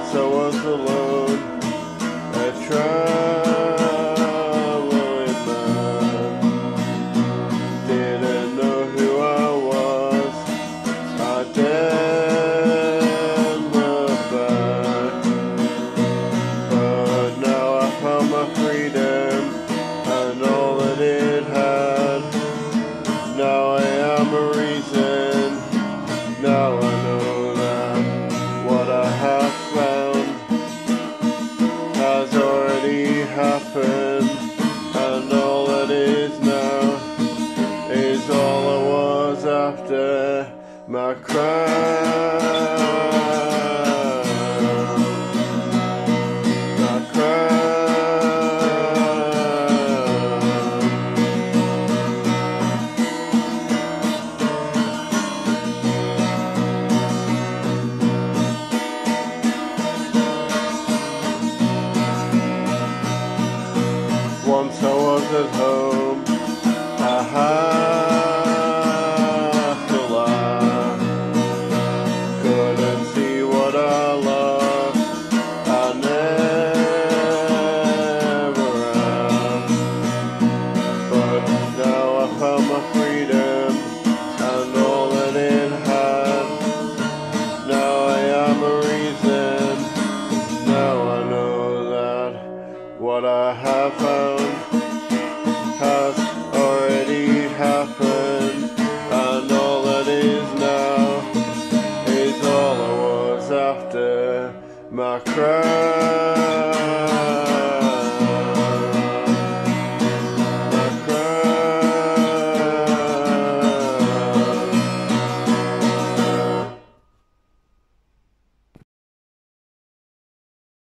Once I was alone, a traveling man. Didn't know who I was, I didn't look back. But now I found my freedom and all that it had. Now I am a reason, now I know that what I have found has already happened, and all that is now is all I was after, my crown. My Once I was at home, I had to laugh. Couldn't see what I lost, I never asked. But now I found my freedom and all that it had. Now I am a reason, now I know that what I have found has already happened, and all that is now is all I was after, my crown.